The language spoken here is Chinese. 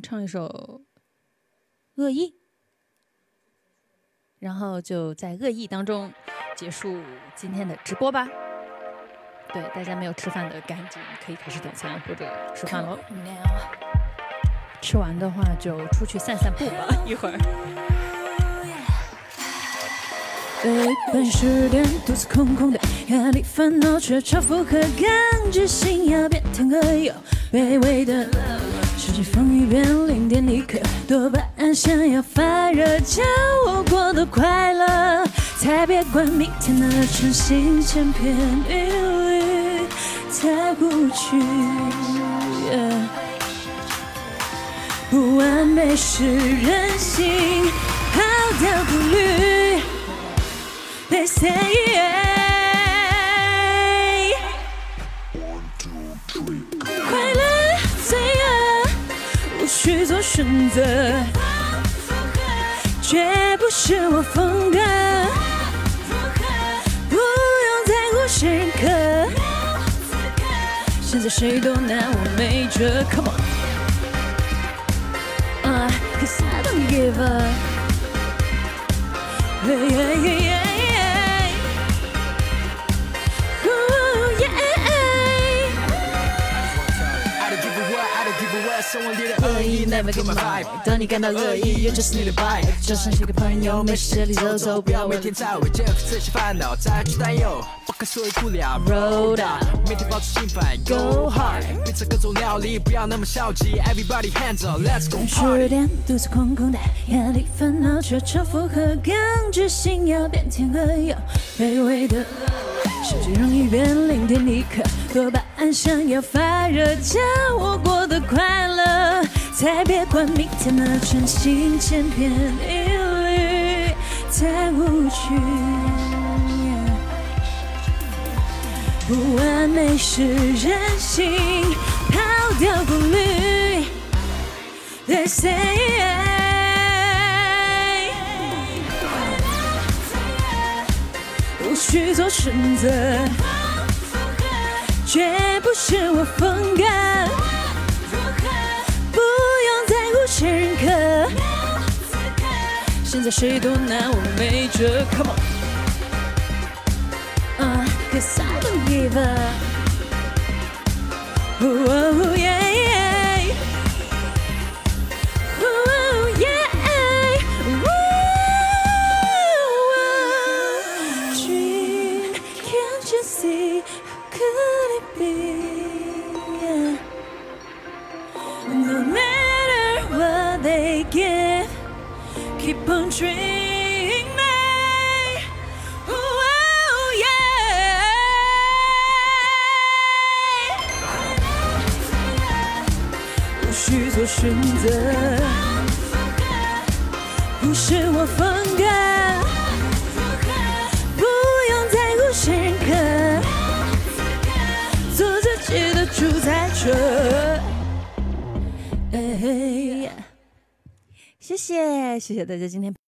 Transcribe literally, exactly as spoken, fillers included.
唱一首《恶意》，然后就在恶意当中结束今天的直播吧。对，大家没有吃饭的赶紧可以开始点餐或者吃饭喽。吃完的话就出去散散步吧，一会儿。 背半十点，肚子空空的，压力烦恼却超负荷，感觉心要变天鹅有卑微的。世界风雨变零点一刻，多巴胺想要发热，叫我过得快乐，才别管明天的晨星千篇一律太无趣。Yeah. 不完美是人性，好的顾虑。They say yeah. 快乐罪恶，无需做选择，绝不是我风格，不用在乎谁认可，现在谁都拿我没辙 Come on uh, Cause I don't give up yeah, yeah, yeah.恶意 never get my vibe， 当你感到恶意，也就是你的 vibe。就像是个朋友，没事这里走走，不要每天在为征服这些烦恼再去担忧，不可所以不了 roll up， 每天保持心烦 go hard， 别吃各种料理，不要那么消极 ，everybody hands up let's go party。十点肚子空空的，压力烦恼却超负荷，感觉心要变天鹅有卑微的。世界容易变零点一刻，多巴胺想要发热，叫我过得快乐，才别管明天的晨星千篇一律太无趣。不完美是人性，抛掉顾虑。They say yeah.不需做选择，绝不是我风格，不用在乎谁认可，现在谁都拿我没辙 Come on uh, Cause I don't give up oh, oh, yeah, yeah. Oh, yeah. See, how could it be? Yeah. No matter what they give, keep on dreaming. Oh, yeah. 不需做选择，不是我风格。谁认可？做自己的主宰者。谢谢，谢谢大家今天。